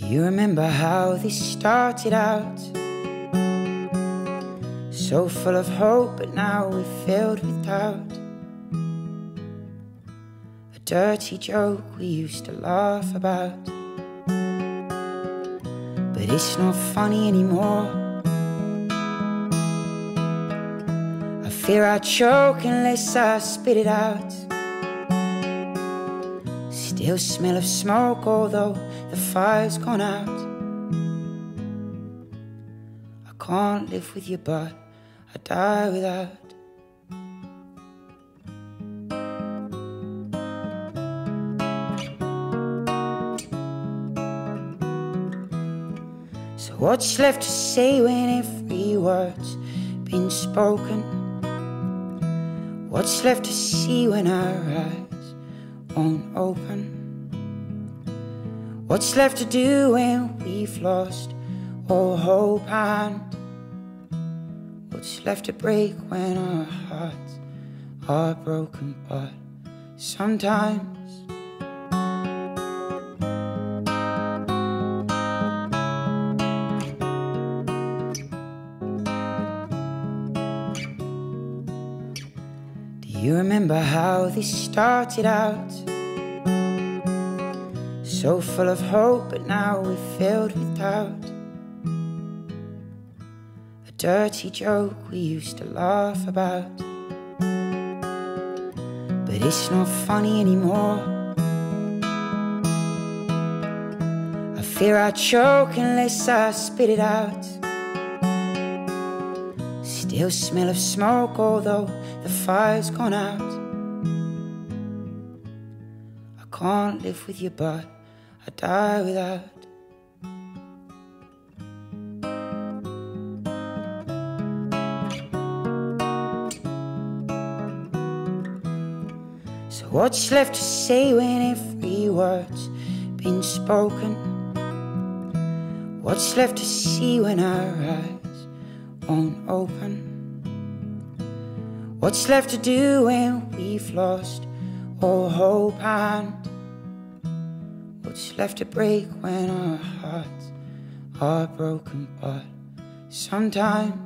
You remember how this started out? So full of hope, but now we're filled with doubt. A dirty joke we used to laugh about, but it's not funny anymore. I fear I choke unless I spit it out. Still smell of smoke, although the fire's gone out. I can't live with you, but I die without. So what's left to say when every word's been spoken? What's left to see when our eyes won't open? What's left to do when we've lost all hope? And what's left to break when our hearts are broken? But sometimes do you remember how this started out? So full of hope, but now we're filled with doubt. A dirty joke we used to laugh about, but it's not funny anymore. I fear I choke unless I spit it out. Still smell of smoke, although the fire's gone out. I can't live with you, but I die without. So what's left to say when every word's been spoken? What's left to see when our eyes won't open? What's left to do when we've lost all hope? And what's left to break when our hearts are broken? But sometimes